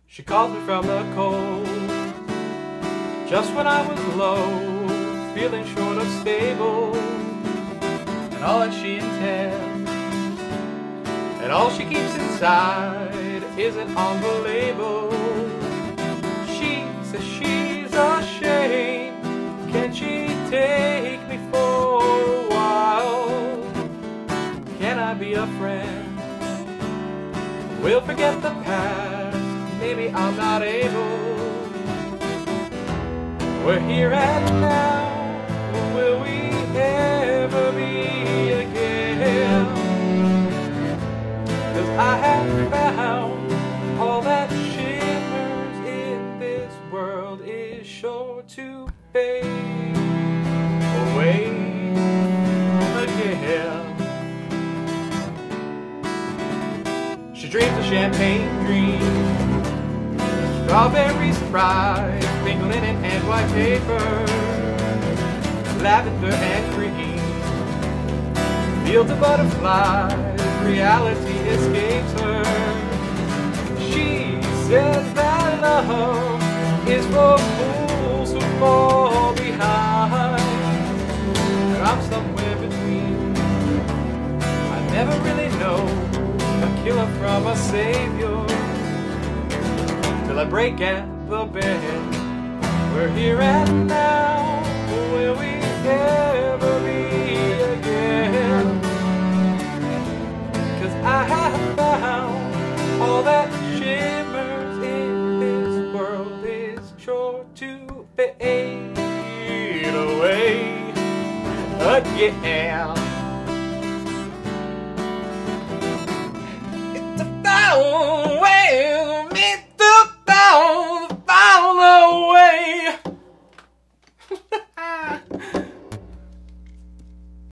She calls me from the cold, just when I was low, feeling short of stable, and all that she intends, and all she keeps inside isn't on the label. She says she's ashamed, can she take me for a while? Can I be a friend? We'll forget the past, maybe I'm not able. We're here and now, will we ever be again? 'Cause I have found all that shimmers in this world is sure to fade away again. She dreams a champagne dream, strawberry surprise, pink linen and white paper, lavender and cream, fields of butterflies, reality escapes her. She says that love is for fools who fall behind, and I'm somewhere between. I never really know a killer from a savior till I break at the bed. We're here and now, will we ever be again? 'Cause I have found all that shimmers in this world is sure to fade away again. It's a found